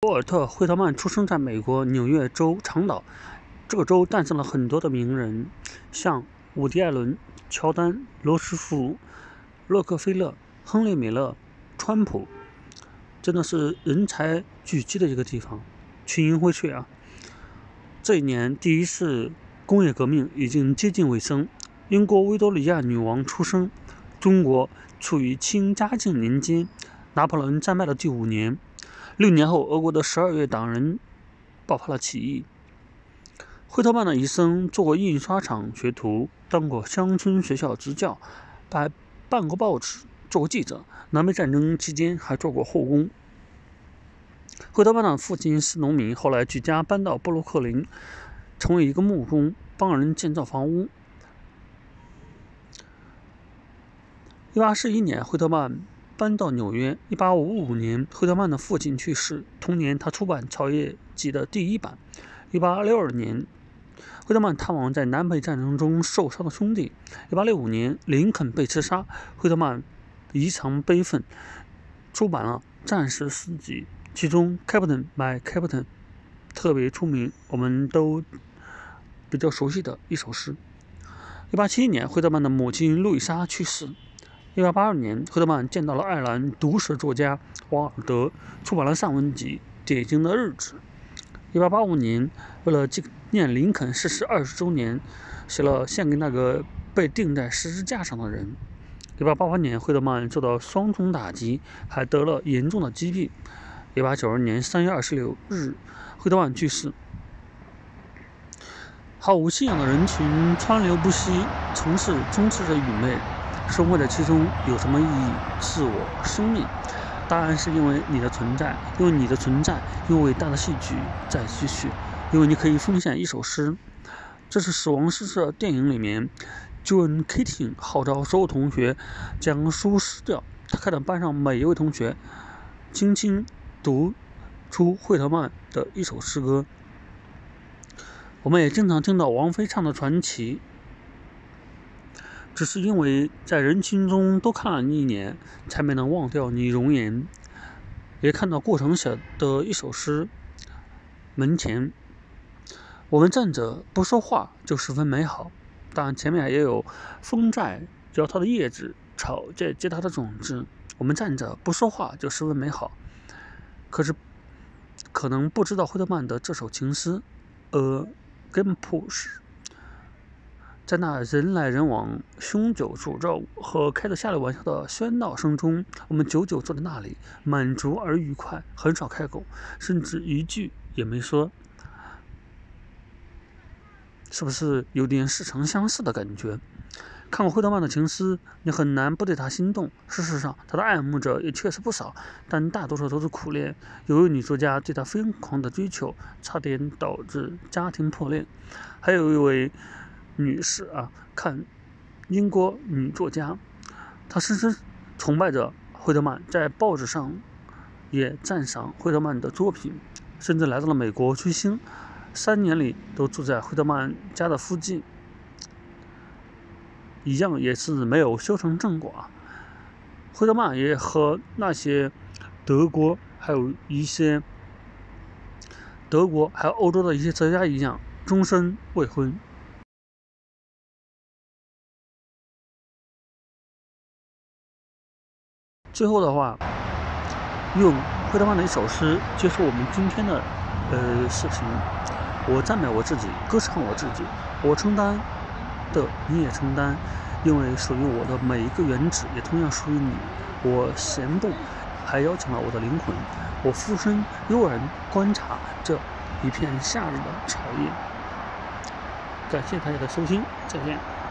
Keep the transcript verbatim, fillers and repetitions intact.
沃尔特·惠特曼出生在美国纽约州长岛，这个州诞生了很多的名人，像伍迪·艾伦、乔丹、罗斯福、洛克菲勒、亨利·米勒、川普，真的是人才聚集的一个地方，群英荟萃啊！这一年，第一次工业革命已经接近尾声，英国维多利亚女王出生，中国处于清嘉靖年间，拿破仑战败的第五年。六年后，俄国的十二月党人爆发了起义。惠特曼的一生做过印刷厂学徒，当过乡村学校执教，还办过报纸，做过记者。南北战争期间还做过后宫。惠特曼的父亲是农民，后来举家搬到布鲁克林，成为一个木工，帮人建造房屋。一八四一年，惠特曼搬到纽约。一八五五年，惠特曼的父亲去世，同年他出版《草叶集》的第一版。一八六二年，惠特曼探望在南北战争中受伤的兄弟。一八六五年，林肯被刺杀，惠特曼异常悲愤，出版了《战士诗集》，其中 Captain My Captain 特别出名，我们都比较熟悉的一首诗。一八七一年，惠特曼的母亲路易莎去世。一八八二年，惠特曼见到了爱尔兰毒舌作家瓦尔德，出版了散文集《典型的日子》。一八八五年，为了纪念林肯逝世二十周年，写了《献给那个被钉在十字架上的人》。一八八八年，惠特曼受到双重打击，还得了严重的疾病。一八九二年三月二十六日，惠特曼去世。毫无信仰的人群川流不息，城市充斥着愚昧。生活在其中有什么意义？自我生命？答案是因为你的存在，因为你的存在，因为伟大的戏剧在继续，因为你可以奉献一首诗。这是《死亡诗社》电影里面 John Keating 号召所有同学将书撕掉，他看到班上每一位同学轻轻读出惠特曼的一首诗歌。我们也经常听到王菲唱的传奇，只是因为在人群中多看了你一年，才没能忘掉你容颜。也看到顾城写的一首诗，门前我们站着不说话就十分美好，但前面也有风在摇它的叶子，草在结它的种子。我们站着不说话就十分美好。可是可能不知道惠特曼的这首情诗呃 Game Push，在那人来人往、凶酒诅咒和开着下流玩笑的喧闹声中，我们久久坐在那里，满足而愉快，很少开口，甚至一句也没说。是不是有点似曾相识的感觉？看过惠特曼的情诗，你很难不对他心动。事实上，他的爱慕者也确实不少，但大多数都是苦恋。有位女作家对他疯狂的追求，差点导致家庭破裂。还有一位女士啊，看英国女作家，她深深崇拜着惠特曼，在报纸上也赞赏惠特曼的作品，甚至来到了美国追星，三年里都住在惠特曼家的附近，一样也是没有修成正果。惠特曼也和那些德国还有一些德国还有欧洲的一些哲学家一样，终身未婚。最后的话，用惠特曼的一首诗结束我们今天的呃视频。我赞美我自己，歌唱我自己，我承担的你也承担，因为属于我的每一个原子也同样属于你。我闲步，还邀请了我的灵魂。我俯身悠然观察这一片夏日的草叶。感谢大家的收听，再见。